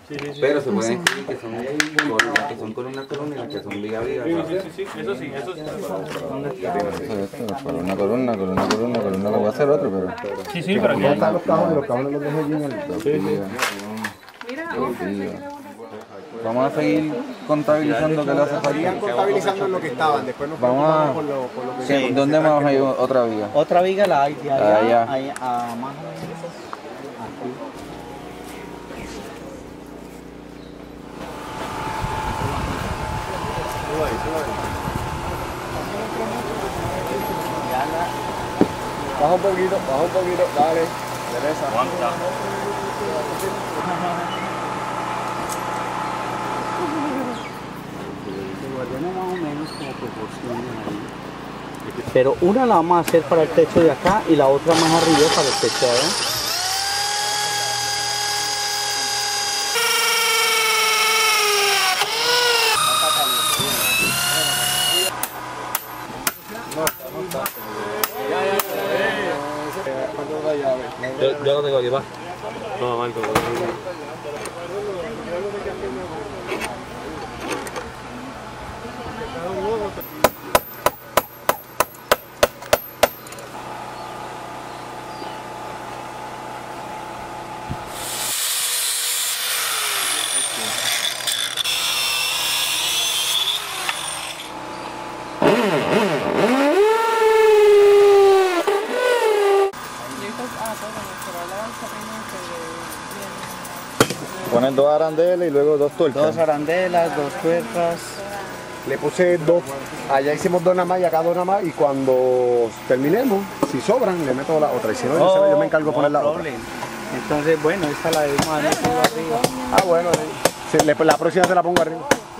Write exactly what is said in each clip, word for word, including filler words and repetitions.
Sí, sí, sí. Pero se pueden escribir que son columnas, que son columna columna y las que son viga viga. Sí, sí, sí, sí, eso sí, eso sí. Columna, columna, columna, columna, columna, lo voy a hacer otro, pero... Sí, sí, pero aquí están los cajones, los cajones los dejé allí en el... Vamos a seguir contabilizando qué le hace falta. Contabilizando en lo que estaban, después nos Vamos a... por lo, por lo que Sí, ¿dónde más hay otra viga? Otra viga la hay de allá, Allá. allá, a más o menos aquí. Baja un poquito, baja un poquito, dale, derecha. Aguanta. Guardemos más o menos como proporciones ahí. Pero una la vamos a hacer para el techo de acá y la otra más arriba para el techo de allá. Yo, yo lo tengo aquí, va. Toma, Marco. Poner dos arandeles y luego dos tuercas. Dos arandelas, dos tuercas. Le puse dos, allá hicimos dos nada más y acá dos nada más, y cuando terminemos, si sobran, le meto la otra, y si no, Oh, yo me encargo de poner la otra. problem. Entonces, bueno, esta la debemos haber metido arriba. Ah, bueno, sí. Sí, le- la próxima se la pongo arriba.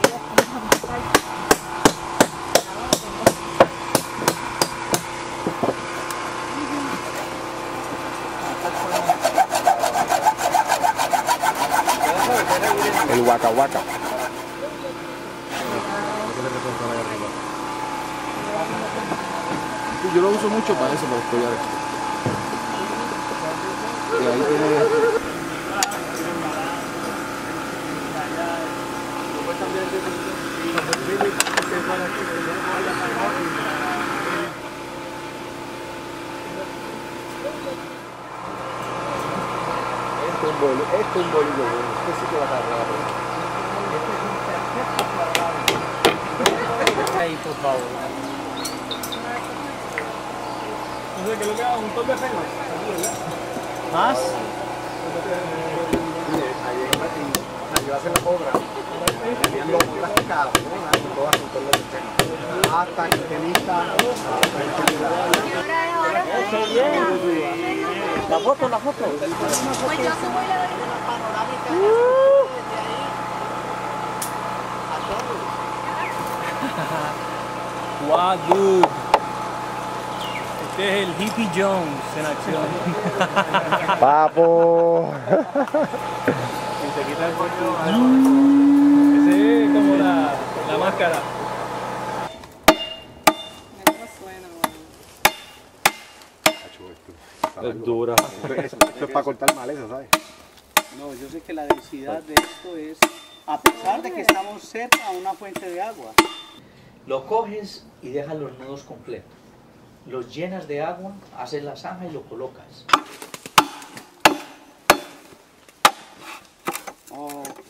El Waka Waka. Sí, yo lo uso mucho para eso, para los collares. Y ahí tiene... Esto es un bolillo, esto es un bolillo bueno. Este sí que va a estar raro. Ahí, por favor. No sé, que lo que haga un toque de pena. ¿Más? Ahí va a ser la obra. Tenían dos plasticadas, ¿no? Todas con todo lo que tengo. Hasta que esté lista. La foto, la foto. Pues yo subo y le doy una panorámica. Wow, dude. Este es el Hippie Jones en acción. Papo. Y se quita el cuello. Ese es como la, la máscara. Es dura. Esto es para cortar maleza, ¿sabes? No, yo sé que la densidad de esto es, a pesar de que estamos cerca a una fuente de agua. Lo coges y dejas los nudos completos. Los llenas de agua, haces la zanja y lo colocas. Ok.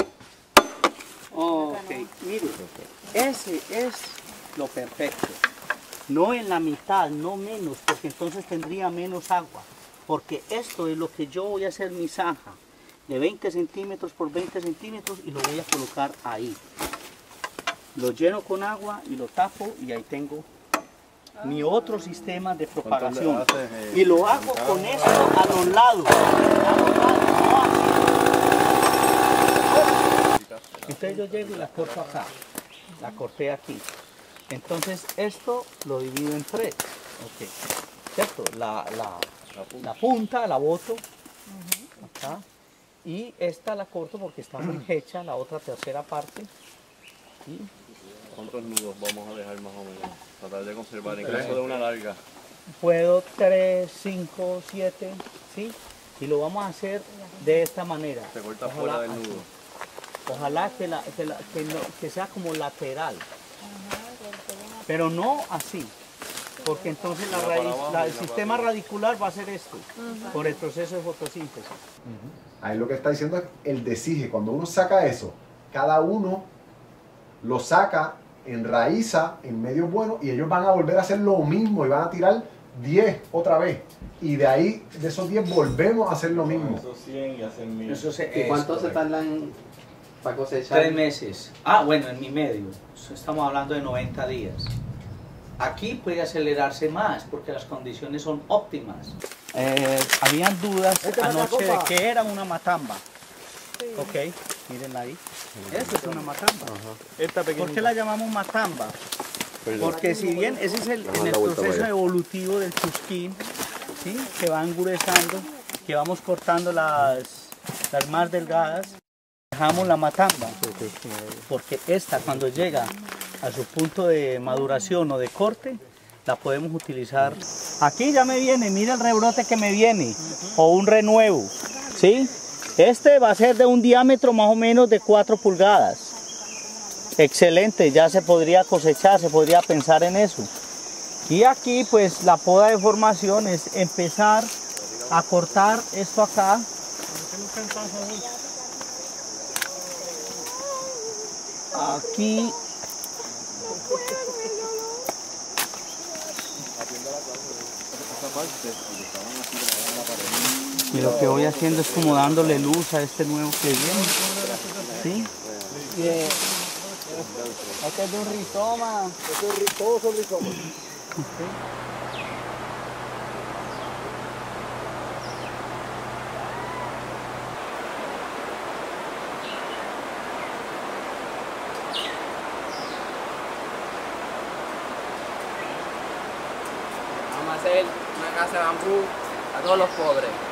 Ok, mire, ese es lo perfecto. No en la mitad, no menos, porque entonces tendría menos agua. Porque esto es lo que yo voy a hacer mi zanja, de veinte centímetros por veinte centímetros, y lo voy a colocar ahí. Lo lleno con agua y lo tapo, y ahí tengo mi otro sistema de propagación. Y lo hago con esto a los lados. A los lados, no así. Entonces yo llego y la corto acá. La corté aquí. Entonces esto lo divido en tres. Okay. ¿Cierto? La, la, la punta la boto acá. Y esta la corto porque está muy hecha, la otra tercera parte. Y ¿cuántos nudos vamos a dejar más o menos? Tratar de conservar en caso de una larga. puedo tres, cinco, siete, ¿sí? Y lo vamos a hacer de esta manera. Se corta Ojalá fuera del así. nudo. Ojalá que, la- que la- que no- que sea como lateral. Pero no así. Porque entonces la Una para raíz, abajo la- y el una sistema para radicular va a ser esto. Por el proceso de fotosíntesis. Ahí lo que está diciendo es el desige. Cuando uno saca eso, cada uno lo saca, enraiza en medios buenos y ellos van a volver a hacer lo mismo y van a tirar diez otra vez. Y de ahí, de esos diez, volvemos a hacer lo mismo. Esos cien y hacen mil. Eso se- ¿Y es cuánto se correcto. tardan para cosechar? Tres meses. Ah, bueno, en mi medio. Estamos hablando de noventa días. Aquí puede acelerarse más porque las condiciones son óptimas. Eh, habían dudas anoche de que era una matamba. Ok, mírenla ahí. Eso es una matamba. Esta ¿Por qué la llamamos matamba? Porque si bien ese es el, en el la vuelta proceso para allá. evolutivo del chusquín, ¿sí? Que va engurezando, que vamos cortando las, las más delgadas, dejamos la matamba. Porque esta cuando llega a su punto de maduración o de corte, la podemos utilizar. Aquí ya me viene, mira el rebrote que me viene, o un renuevo, ¿sí? Este va a ser de un diámetro más o menos de cuatro pulgadas. Excelente, ya se podría cosechar, se podría pensar en eso. Y aquí pues la poda de formación es empezar a cortar esto acá. Aquí. Y lo que voy haciendo es como dándole luz a este nuevo que viene. ¿Sí? Este es de un rizoma. Eso es ri- todos son rizomas. Vamos a hacer una casa de bambú a todos los pobres.